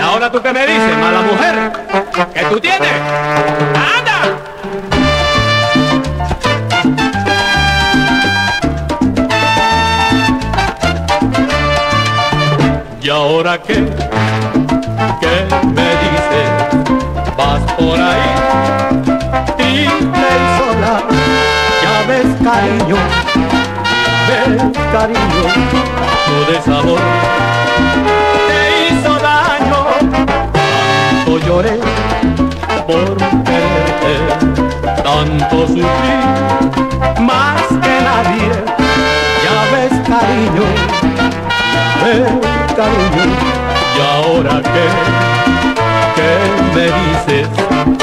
ahora tú qué me dices, mala mujer, que tú tienes. ¡Anda! ¿Y ahora qué? ¿Qué me dices? Vas por ahí, triste y sola. Ya ves, cariño, tu desamor te hizo daño. Tanto lloré por quererte, tanto sufrí, más que nadie. Ya ves, cariño, cariño, y ahora qué me dices.